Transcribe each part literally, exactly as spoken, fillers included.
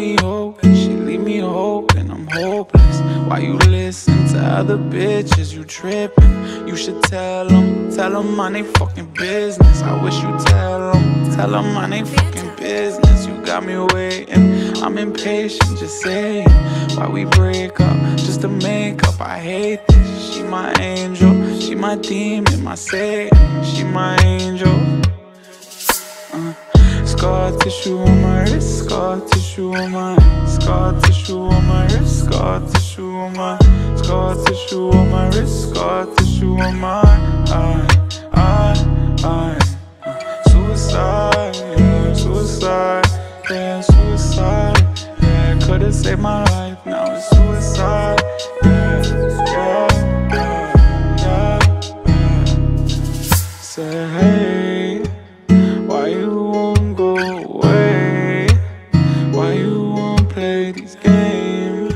me hoping, she leave me hoping I'm hopeless. Why you listen to other bitches, you trippin'. You should tell them, tell them mind they fucking business. I wish you tell them, tell them mind they fucking business. You got me waiting, I'm impatient, just saying. Why we break up, just to make up, I hate this. She my angel, she my demon, my Satan. She my angel. uh. Scar tissue on my wrist, scar tissue on my, scar tissue on my wrist, scar tissue on my, scar tissue on my wrist, scar tissue on my eye, eye, eye. Suicide, yeah, suicide, yeah, suicide, yeah. Could've saved my life, now it's suicide, yeah, yeah, yeah, yeah, yeah. Say hey, why you won't go away? Why you won't play these games?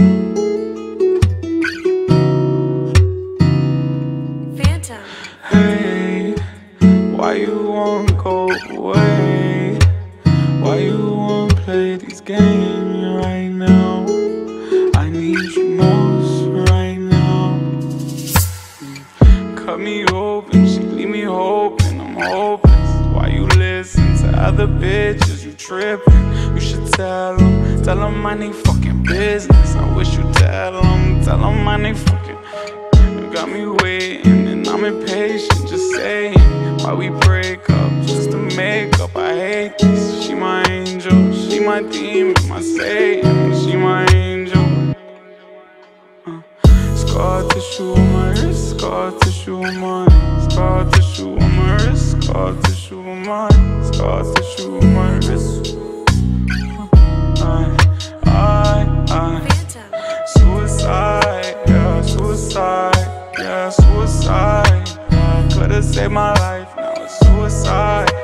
Phantom. Hey, why you won't go away? Why you won't play these games right now? I need you most right now. Cut me open, she leave me hoping I'm hopeless. Why you listen to other bitches, you trippin'. You should tell them, tell them mind they fucking business. I wish you tell them, tell them mind they fucking. You got me waiting and I'm impatient, just saying. Why we break up, just to make up, I hate this. She my angel, she my demon, my Satan. She my angel. uh. Scar tissue on my wrist, scar tissue on my, scar tissue on my wrist, scar tissue on my, scar tissue on my wrist. I, I, I. Suicide, yeah, suicide, yeah, suicide. Yeah, could've saved my life, now it's suicide.